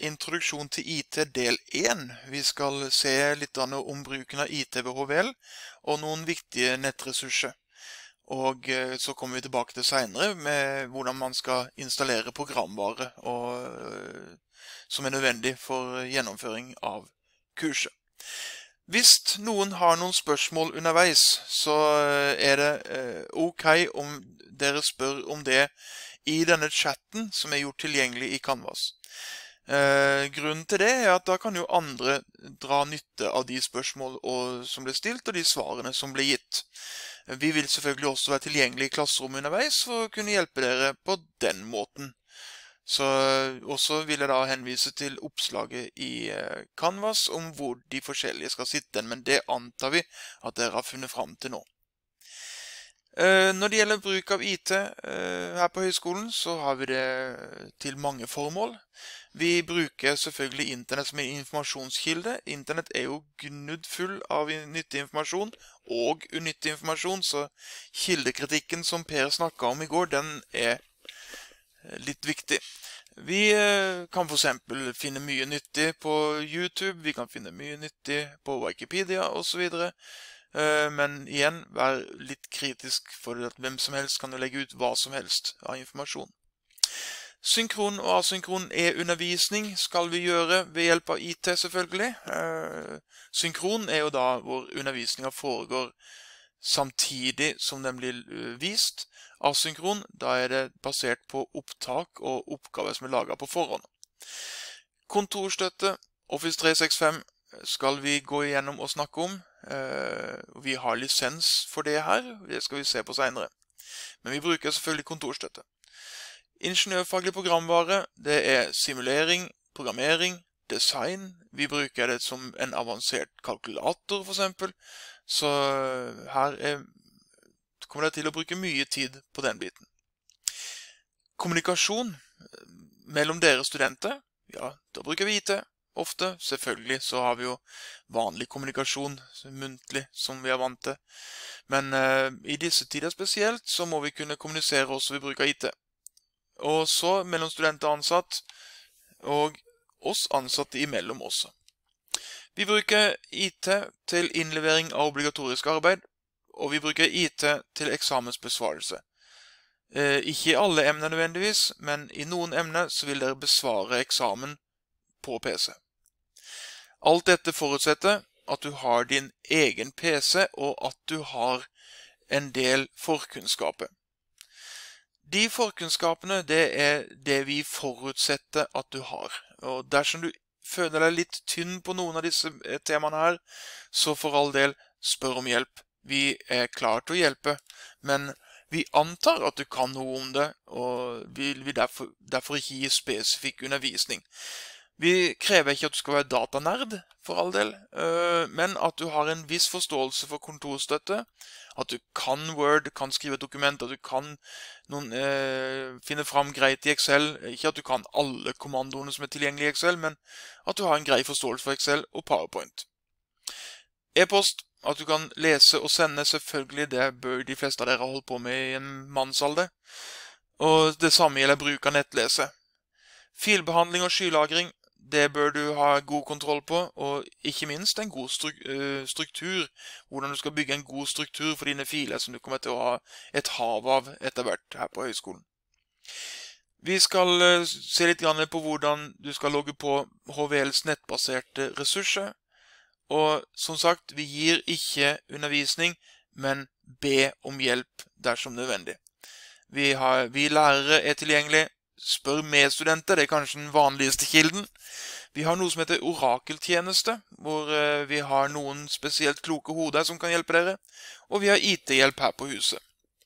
Introduksjon til IT del 1. Vi skal se litt om bruken av IT ved HVL og noen viktige nettressurser. Og så kommer vi tilbake til senere med hvordan man skal installere programvare som er nødvendig for gjennomføring av kurset. Hvis noen har noen spørsmål underveis, så er det ok om dere spør om det i denne chatten som er gjort tilgjengelig i Canvas. Grunnen til det er at da kan jo andre dra nytte av de spørsmål som ble stilt og de svarene som ble gitt. Vi vil selvfølgelig også være tilgjengelig i klasserommet underveis for å kunne hjelpe dere på den måten. Så også vil jeg da henvise til oppslaget i Canvas om hvor de forskjellige skal sitte, men det antar vi at dere har funnet fram til nå. Når det gjelder bruk av IT her på høyskolen, så har vi det til mange formål. Vi bruker selvfølgelig internett som en informasjonskilde. Internett er jo gnudd full av nyttig informasjon og unyttig informasjon, så kildekritikken som Per snakket om i går, den er litt viktig. Vi kan for eksempel finne mye nyttig på YouTube, vi kan finne mye nyttig på Wikipedia og så videre. Men igjen, vær litt kritisk for at hvem som helst kan jo legge ut hva som helst av informasjon. Synkron og asynkron e-undervisning skal vi gjøre ved hjelp av IT selvfølgelig. Synkron er jo da hvor undervisningen foregår samtidig som den blir vist. Asynkron, da er det basert på opptak og oppgaver som er laget på forhånd. Kontorstøtte, Office 365 skal vi gå igjennom og snakke om. Vi har lisens for det her, det skal vi se på senere. Men vi bruker selvfølgelig kontorstøtte. Ingeniørfaglig programvare, det er simulering, programmering, design. Vi bruker det som en avansert kalkulator for eksempel. Så her kommer det til å bruke mye tid på den biten. Kommunikasjon mellom dere studenter, ja, da bruker vi IT. Ofte, selvfølgelig, så har vi jo vanlig kommunikasjon, muntlig, som vi er vant til. Men i disse tider spesielt, så må vi kunne kommunisere også ved bruk av IT. Og så mellom studenter og ansatt, og oss ansatte imellom også. Vi bruker IT til innlevering av obligatorisk arbeid, og vi bruker IT til eksamensbesvarelse. Ikke i alle emner nødvendigvis, men i noen emner så vil dere besvare eksamen på PC. Alt dette forutsetter at du har din egen PC og at du har en del forkunnskaper. De forkunnskapene, det er det vi forutsetter at du har. Og dersom du føler deg litt tynn på noen av disse temaene her, så for all del spør om hjelp. Vi er klare til å hjelpe, men vi antar at du kan noe om det, og vi vil derfor ikke gi spesifikk undervisning. Vi krever ikke at du skal være datanerd, for all del, men at du har en viss forståelse for kontorstøtte, at du kan Word, kan skrive et dokument, at du kan finne fram greit i Excel, ikke at du kan alle kommandoene som er tilgjengelige i Excel, men at du har en grei forståelse for Excel og PowerPoint. E-post, at du kan lese og sende, selvfølgelig, det bør de fleste av dere holde på med i en mannsalder, og det samme gjelder bruk av nettlese. Filbehandling og skylagring, det bør du ha god kontroll på, og ikke minst en god struktur, hvordan du skal bygge en god struktur for dine filer som du kommer til å ha et hav av etter hvert her på høyskolen. Vi skal se litt på hvordan du skal logge på HVLs nettbaserte ressurser, og som sagt, vi gir ikke undervisning, men be om hjelp dersom nødvendig. Vi lærere er tilgjengelig. Spør medstudenter, det er kanskje den vanligste kilden. Vi har noe som heter orakeltjeneste, hvor vi har noen spesielt kloke hoder som kan hjelpe dere, og vi har IT-hjelp her på huset.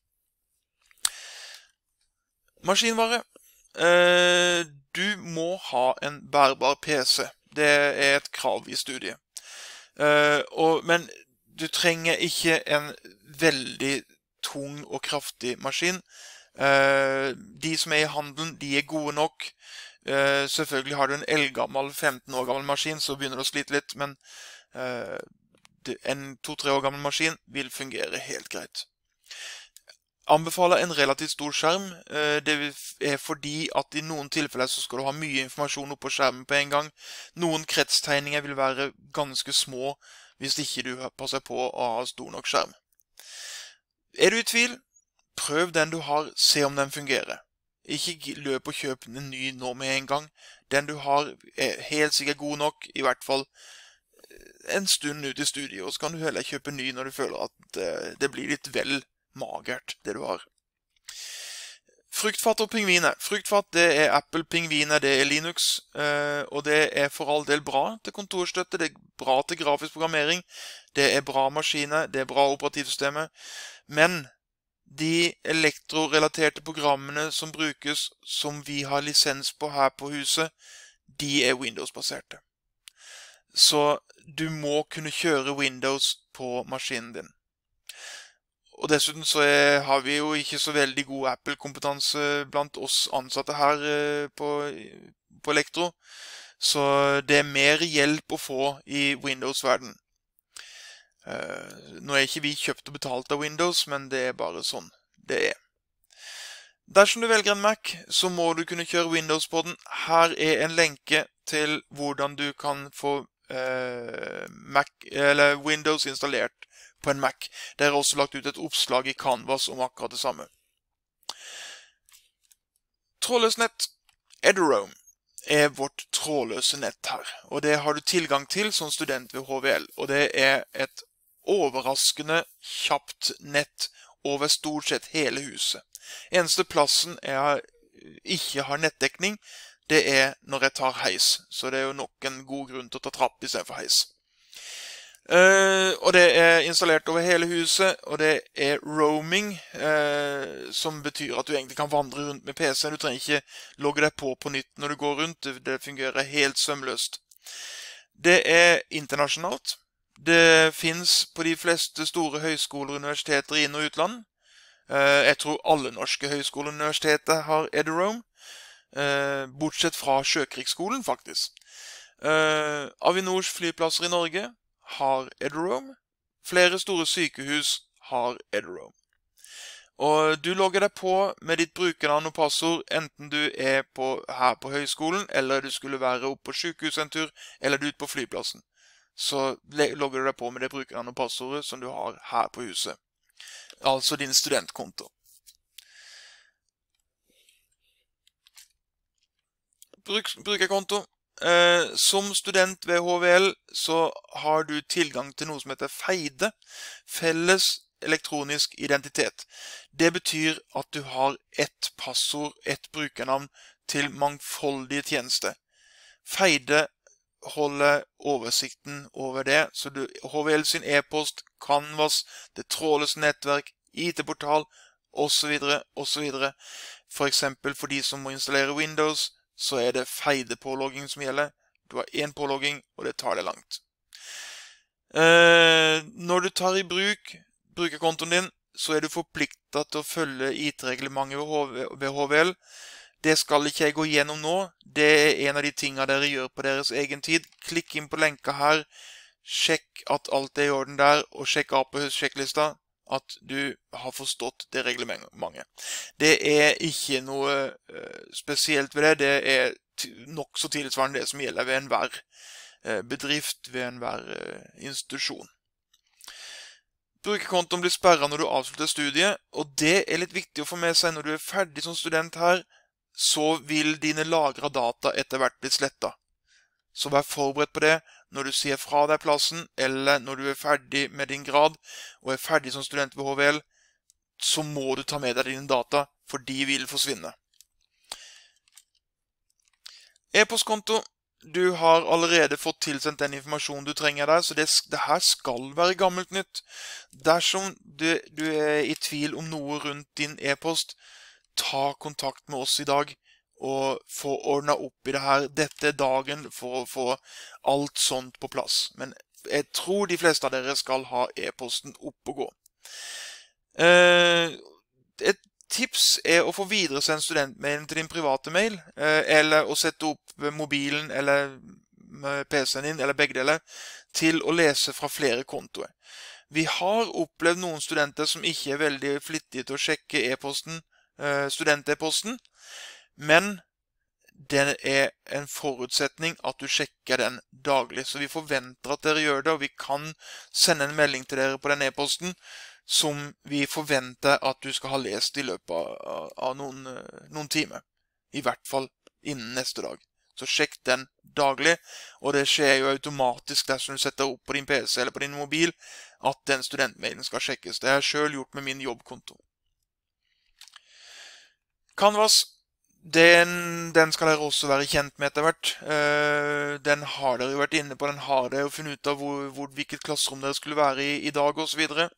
Maskinvare. Du må ha en bærbar PC. Det er et krav i studiet. Men du trenger ikke en veldig tung og kraftig maskin. De som er i handelen, de er gode nok. Selvfølgelig har du en eldgammel, 15 år gammel maskin, så begynner du å slite litt, men en 2-3 år gammel maskin vil fungere helt greit. anbefaler en relativt stor skjerm. Det er fordi at i noen tilfeller så skal du ha mye informasjon oppe på skjermen på en gang. Noen kretstegninger vil være ganske små hvis ikke du passer på å ha stor nok skjerm. Er du i tvil, prøv den du har, se om den fungerer. Ikke løp og kjøp en ny nå med en gang. Den du har er helt sikkert god nok, i hvert fall en stund ut i studiet, og så kan du heller kjøpe ny når du føler at det blir litt vel magert, det du har. Fruktfat og pingviner. Fruktfat, det er Apple, pingviner, det er Linux, og det er for all del bra til kontorstøtte, det er bra til grafisk programmering, det er bra maskiner, det er bra operativsystemet, men de elektrorelaterte programmene som brukes, som vi har lisens på her på huset, de er Windows-baserte. Så du må kunne kjøre Windows på maskinen din. Og dessuten så har vi jo ikke så veldig god Apple-kompetanse blant oss ansatte her på Elektro, så det er mer hjelp å få i Windows-verden. Nå er ikke vi kjøpt og betalt av Windows, men det er bare sånn det er. Dersom du velger en Mac, så må du kunne kjøre Windows på den. Her er en lenke til hvordan du kan få Mac, eller Windows installert på en Mac. Det er også lagt ut et oppslag i Canvas om akkurat det samme. Trådløst nett, Eduroam, er vårt trådløse nett her. Og det har du tilgang til som student ved HVL. Og det er et overraskende kjapt nett over stort sett hele huset. Eneste plassen jeg ikke har nettdekning, det er når jeg tar heis. Så det er jo nok en god grunn til å ta trapp i stedet for heis. Og det er installert over hele huset, og det er roaming, som betyr at du egentlig kan vandre rundt med PC. Du trenger ikke logge deg på nytt når du går rundt. Det fungerer helt sømløst. Det er internasjonalt. Det finnes på de fleste store høyskoler og universiteter i inn- og utland. Jeg tror alle norske høyskoler og universiteter har Eduroam. Bortsett fra Sjøkrigsskolen, faktisk. Avinors flyplasser i Norge har Eduroam. Flere store sykehus har Eduroam. Og du logger deg på med ditt brukernavn og passord, enten du er her på høyskolen, eller du skulle være oppe på sykehus en tur, eller du er ute på flyplassen. Så logger du deg på med det brukernavn og passordet som du har her på huset. Altså din studentkonto. Brukerkonto. Som student ved HVL så har du tilgang til noe som heter FEIDE, Felles Elektronisk Identitet. Det betyr at du har ett passord, ett brukernavn til mangfoldige tjenester. FEIDE holder oversikten over det, så HVL sin e-post, Canvas, det trådløse nettverk, IT-portal, og så videre, og så videre. For eksempel for de som må installere Windows, så er det FEIDE-pålogging som gjelder. Du har en pålogging, og det tar det langt. Når du tar i bruk brukerkontoen din, så er du forpliktet til å følge IT-reglementet ved HVL. Det skal ikke jeg gå gjennom nå. Det er en av de tingene dere gjør på deres egen tid. Klikk inn på lenka her. Sjekk at alt er i orden der, og sjekk av på sjekklista at du har forstått det reglementet. Det er ikke noe spesielt ved det. Det er nok så tilsvarende det som gjelder ved enhver bedrift, ved enhver institusjon. Brukerkontoen blir sperret når du avslutter studiet, og det er litt viktig å få med seg når du er ferdig som student her, så vil dine lagret data etter hvert bli slettet. Så vær forberedt på det når du sier fra deg plassen, eller når du er ferdig med din grad, og er ferdig som student ved HVL, så må du ta med deg dine data, for de vil forsvinne. E-postkonto. Du har allerede fått tilsendt den informasjonen du trenger der, så det her skal være gammelt nytt. Dersom du er i tvil om noe rundt din e-post, ta kontakt med oss i dag og få ordnet opp i det her. Dette er dagen for å få alt sånt på plass. Men jeg tror de fleste av dere skal ha e-posten opp og gå. Et tips er å få videresendt studentmailen til din private mail, eller å sette opp mobilen eller PC-en din, eller begge deler, til å lese fra flere kontoer. Vi har opplevd noen studenter som ikke er veldig flittige til å sjekke student-e-posten, men det er en forutsetning at du sjekker den daglig. Så vi forventer at dere gjør det, og vi kan sende en melding til dere på den e-posten som vi forventer at du skal ha lest i løpet av noen timer. I hvert fall innen neste dag. Så sjekk den daglig, og det skjer jo automatisk dersom du setter opp på din PC eller på din mobil at den studentmailen skal sjekkes. Det har jeg selv gjort med min jobbkonto. Canvas, den skal dere også være kjent med etter hvert. Den har dere jo vært inne på, den har dere jo funnet ut av hvilket klasserom dere skulle være i dag og så videre.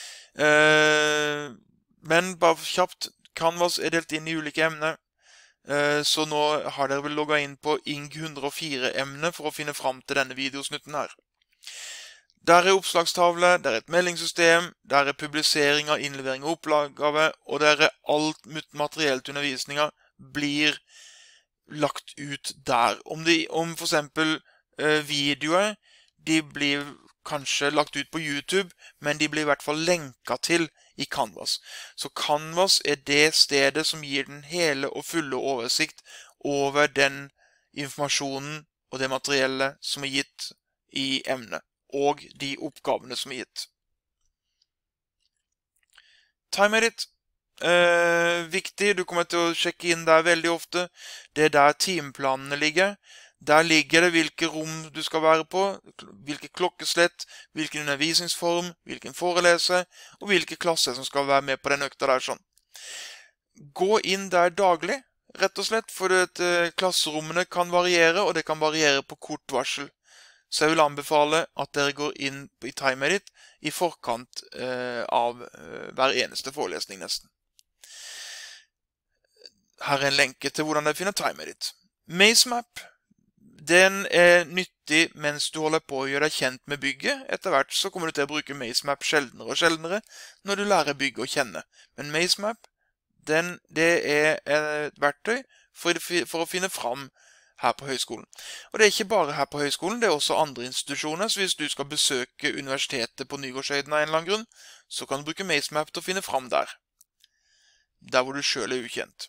Men bare kjapt, Canvas er delt inn i ulike emner. Så nå har dere vel logget inn på ING 104-emnet for å finne frem til denne videosnutten her. Der er oppslagstavle, der er et meldingssystem, der er publisering av innlevering og opplagave, og der er alt materielt undervisninger blir lagt ut der. Om for eksempel videoer, de blir kanskje lagt ut på YouTube, men de blir i hvert fall lenket til i Canvas. Så Canvas er det stedet som gir den hele og fulle oversikt over den informasjonen og det materiellet som er gitt i emnet, og de oppgavene som er gitt. TimeEdit. Viktig, du kommer til å sjekke inn der veldig ofte. Det er der timeplanene ligger. Der ligger det hvilke rom du skal være på, hvilke klokkeslett, hvilken undervisningsform, hvilken foreleser, og hvilke klasser som skal være med på den økta der sånn. Gå inn der daglig, rett og slett, for klasserommene kan variere, og det kan variere på kort varsel. Så jeg vil anbefale at dere går inn i TimeEdit i forkant av hver eneste forelesning nesten. Her er en lenke til hvordan dere finner TimeEdit. MazeMap, den er nyttig mens du holder på å gjøre deg kjent med bygget. Etter hvert så kommer du til å bruke MazeMap sjeldnere og sjeldnere når du lærer bygget å kjenne. Men MazeMap, det er et verktøy for å finne fram her på høyskolen. Og det er ikke bare her på høyskolen, det er også andre institusjoner. Så hvis du skal besøke universitetet på Nygårdshøyden av en eller annen grunn, så kan du bruke MazeMap til å finne fram der. Der hvor du selv er ukjent.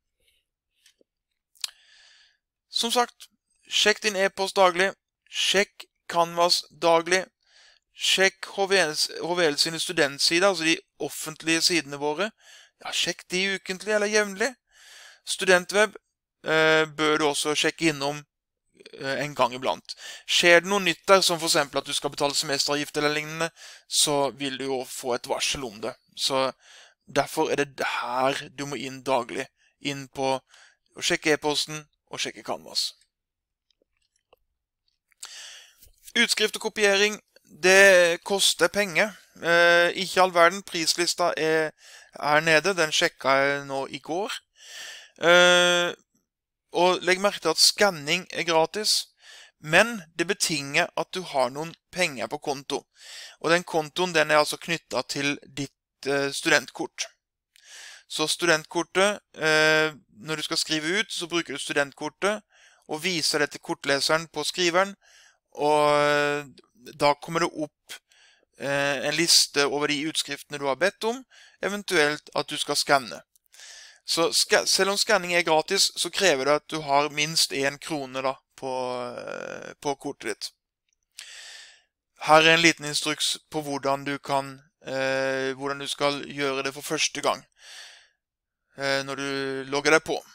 Som sagt, sjekk din e-post daglig, sjekk Canvas daglig, sjekk HVL sine studentsider, altså de offentlige sidene våre. Ja, sjekk de ukentlig eller jevnlig. Studentweb bør du også sjekke innom en gang iblant. Skjer det noe nytt der, som for eksempel at du skal betale semesteravgift eller lignende, så vil du jo få et varsel om det. Så derfor er det her du må inn daglig, inn på å sjekke e-posten og sjekke Canvas. Utskrift og kopiering, det koster penger. Ikke all verden, prislista er her nede, den sjekket jeg nå i går. Og legg merke til at skanning er gratis, men det betinger at du har noen penger på konto. Og den kontoen den er altså knyttet til ditt studentkort. Så studentkortet, når du skal skrive ut, så bruker du studentkortet og viser det til kortleseren på skriveren, og da kommer det opp en liste over de utskriftene du har bedt om, eventuelt at du skal skanne. Så selv om skanning er gratis, så krever det at du har minst 1 krone da, på kortet ditt. Her er en liten instruks på hvordan du skal gjøre det for første gang når du logger deg på.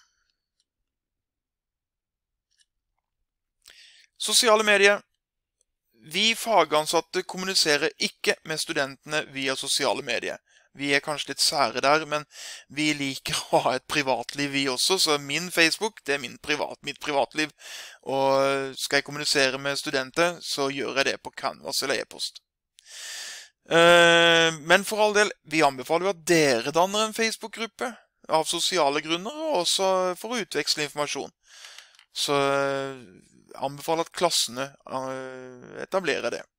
Sosiale medier. Vi fagansatte kommuniserer ikke med studentene via sosiale medier. Vi er kanskje litt sære der, men vi liker å ha et privatliv vi også, så min Facebook, det er mitt privatliv. Og skal jeg kommunisere med studenter, så gjør jeg det på Canvas eller e-post. Men for all del, vi anbefaler jo at dere danner en Facebook-gruppe av sosiale grunner, og også for å utveksle informasjon. Så anbefaler at klassene etablerer det.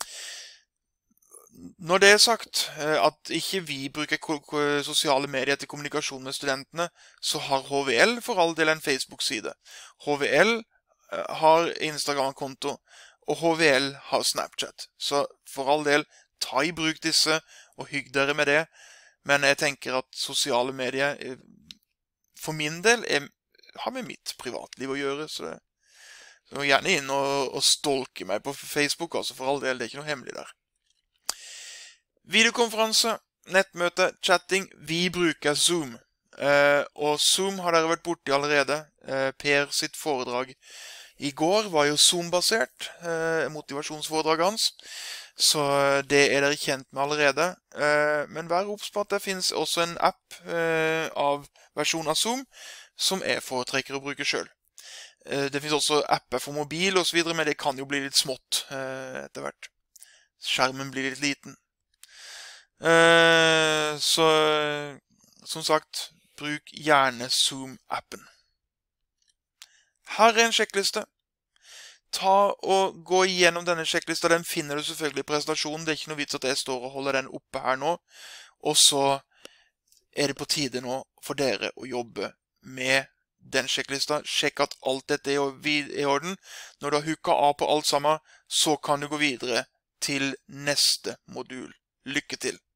Når det er sagt at ikke vi bruker sosiale medier til kommunikasjon med studentene, så har HVL for all del en Facebook-side. HVL har Instagram-konto, og HVL har Snapchat. Så for all del, ta i bruk disse og hygg dere med det. Men jeg tenker at sosiale medier, for min del, har med mitt privatliv å gjøre. Så gjerne inn og stolke meg på Facebook, altså for all del, det er ikke noe hemmelig der. Videokonferanse, nettmøte, chatting, vi bruker Zoom. Og Zoom har dere vært borte i allerede. Per sitt foredrag i går var jo Zoom-basert, motivasjonsforedrag hans. Så det er dere kjent med allerede. Men vær obs på at det finnes også en app av versjon av Zoom som jeg foretrekker å bruke selv. Det finnes også apper for mobil og så videre, men det kan jo bli litt smått etter hvert. Skjermen blir litt liten. Så som sagt, bruk gjerne Zoom-appen. Her er en sjekkliste. Ta og gå igjennom denne sjekklista. Den finner du selvfølgelig i presentasjonen. Det er ikke noe vits at jeg står og holder den oppe her nå. Og så er det på tide nå for dere å jobbe med den sjekklista. Sjekk at alt dette er i orden. Når du har hooket av på alt sammen, så kan du gå videre til neste modul. Lykke til!